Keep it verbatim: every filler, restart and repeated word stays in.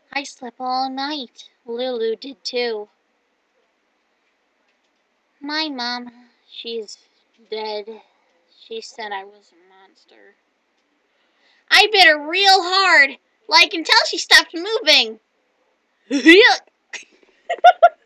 I slept all night. Lulu did too. My mom, she's dead. She said I was a monster. I bit her real hard, like until she stopped moving. Yuck!